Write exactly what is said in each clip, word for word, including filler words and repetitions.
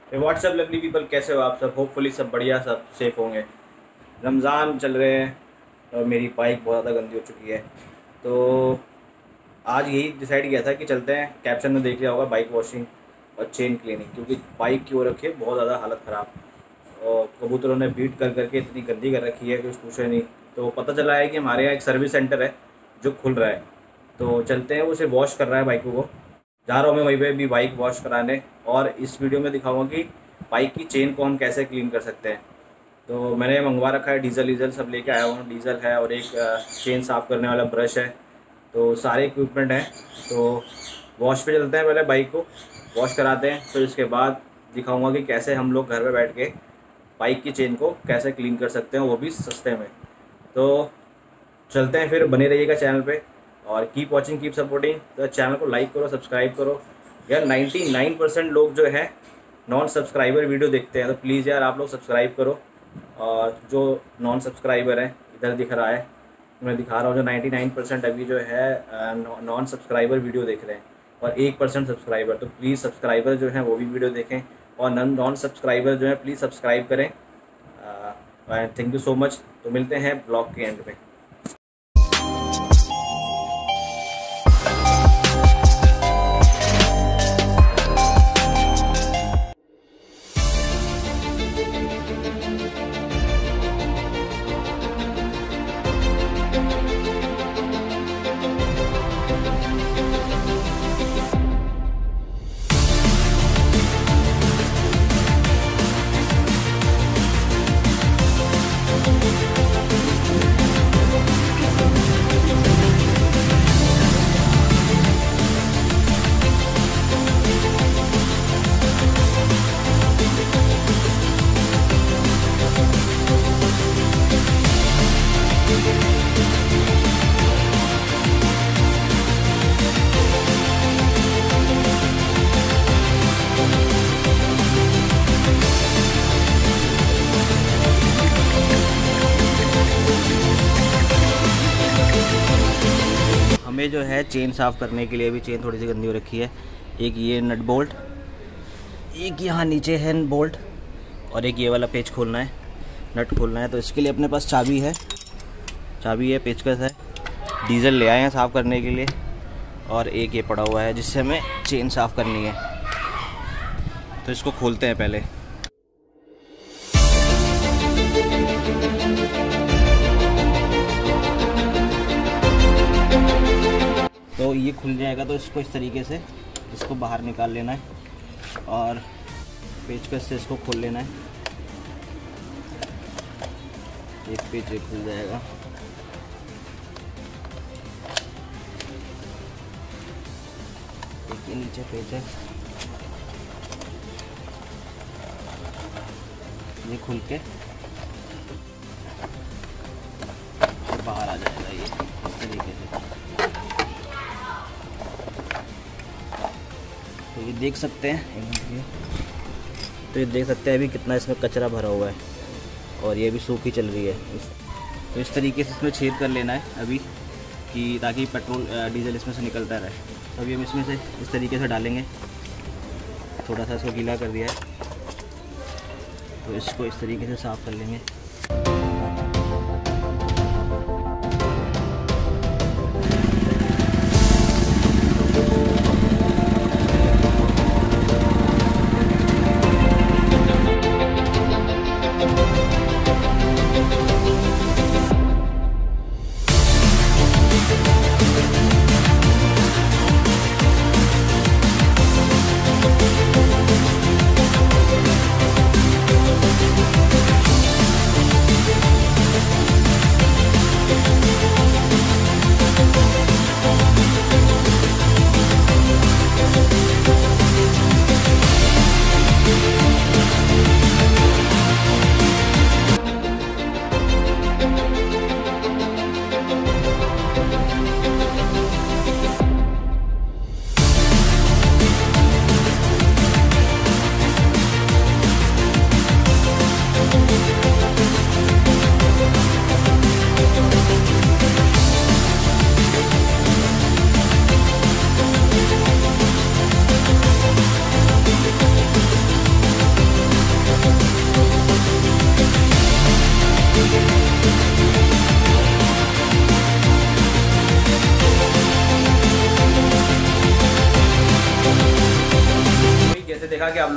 WhatsApp lovely people, कैसे हो आप सब? होपफुली सब बढ़िया, सब सेफ होंगे। रमज़ान चल रहे हैं और मेरी बाइक बहुत ज़्यादा गंदी हो चुकी है। तो आज यही डिसाइड किया था कि चलते हैं, कैप्शन में देख लिया होगा, बाइक वॉशिंग और चेन क्लीनिंग, क्योंकि बाइक की हो रखी है बहुत ज़्यादा हालत ख़राब। और कबूतरों ने बीट कर करके इतनी गंदी कर रखी है कि कुछ पूछे नहीं। तो पता चला है कि हमारे यहाँ एक सर्विस सेंटर है जो खुल रहा है, तो चलते हैं। वो उसे वॉश कर रहा है बाइकों को, जा रहा हूँ मैं वहीं पे भी बाइक वॉश कराने। और इस वीडियो में दिखाऊंगा कि बाइक की चेन को हम कैसे क्लीन कर सकते हैं। तो मैंने मंगवा रखा है, डीजल डीजल सब लेके आया हूँ। डीजल है और एक चेन साफ़ करने वाला ब्रश है, तो सारे इक्विपमेंट हैं। तो वॉश पे चलते हैं, पहले बाइक को वॉश कराते हैं, फिर उसके बाद दिखाऊंगा कि कैसे हम लोग घर पे बैठ के बाइक की चेन को कैसे क्लीन कर सकते हैं, वो भी सस्ते में। तो चलते हैं, फिर बने रहिएगा चैनल पे और कीप वॉचिंग, कीप सपोर्टिंग। तो चैनल को लाइक करो, सब्सक्राइब करो। यार नाइन्टी नाइन परसेंट लोग जो है नॉन सब्सक्राइबर वीडियो देखते हैं, तो प्लीज़ यार आप लोग सब्सक्राइब करो। और जो नॉन सब्सक्राइबर हैं, इधर दिख रहा है, मैं दिखा रहा हूँ, जो नाइन्टी नाइन परसेंट अभी जो है नॉन सब्सक्राइबर वीडियो देख रहे हैं और एक परसेंट सब्सक्राइबर। तो प्लीज़ सब्सक्राइबर जो हैं वो भी वीडियो देखें और नॉन नॉन सब्सक्राइबर जो है प्लीज़ सब्सक्राइब करें। Thank you so much. तो मिलते हैं ब्लॉग के एंड में। हमें जो है चेन साफ़ करने के लिए भी चेन थोड़ी सी गंदी हो रखी है। एक ये नट बोल्ट, एक यहाँ नीचे है बोल्ट, और एक ये वाला पेच खोलना है, नट खोलना है। तो इसके लिए अपने पास चाबी है, चाबी है, पेचकस है, डीजल ले आए हैं साफ़ करने के लिए, और एक ये पड़ा हुआ है जिससे हमें चेन साफ़ करनी है। तो इसको खोलते हैं पहले। तो ये खुल जाएगा, तो इसको इस तरीके से इसको बाहर निकाल लेना है और पेचकस से इसको खोल लेना है। एक पेच एक खुल जाएगा। एक ये नीचे पेच है, ये खुल के बाहर आ जाएगा ये इस तरीके से। तो ये देख सकते हैं, तो ये देख सकते हैं अभी कितना इसमें कचरा भरा हुआ है और ये भी सूखी चल रही है। तो इस तरीके से इसमें छेद कर लेना है अभी, कि ताकि पेट्रोल डीजल इसमें से निकलता रहे। तो अभी हम इसमें से इस तरीके से डालेंगे, थोड़ा सा इसको गीला कर दिया है, तो इसको इस तरीके से साफ़ कर लेंगे।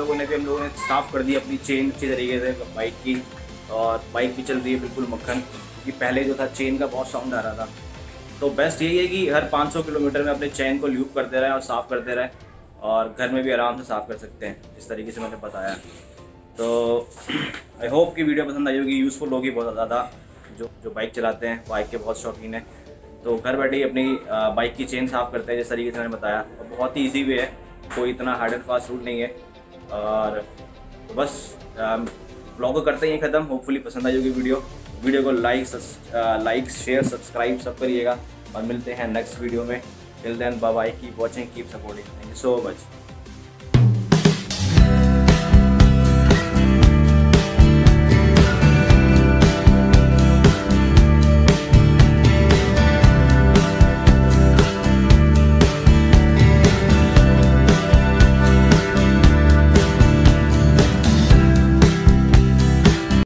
लोगों ने भी हम लोगों ने साफ़ कर दी अपनी चेन अच्छी तरीके से बाइक की, और बाइक भी चल रही है बिल्कुल मक्खन। कि पहले जो था चेन का बहुत साउंड आ रहा था। तो बेस्ट यही है कि हर पाँच सौ किलोमीटर में अपने चेन को ल्यूब करते रहें और साफ़ करते रहें, और घर में भी आराम से साफ़ कर सकते हैं जिस तरीके से मैंने बताया। तो आई होप कि वीडियो पसंद आई होगी, यूज़फुल होगी बहुत ज़्यादा। जो जो बाइक चलाते हैं, बाइक के बहुत शौकीन हैं, तो घर बैठे ही अपनी बाइक की चेन साफ़ करते हैं जिस तरीके से मैंने बताया। और बहुत ही ईजी वे है, कोई इतना हार्ड एंड फास्ट रूल नहीं है। और तो बस ब्लॉग को करते ही ख़त्म। होपफुली पसंद आई होगी वीडियो। वीडियो को लाइक लाइक शेयर सब्सक्राइब सब करिएगा, और मिलते हैं नेक्स्ट वीडियो में। Till then bye bye, keep watching, keep supporting, thank you so much.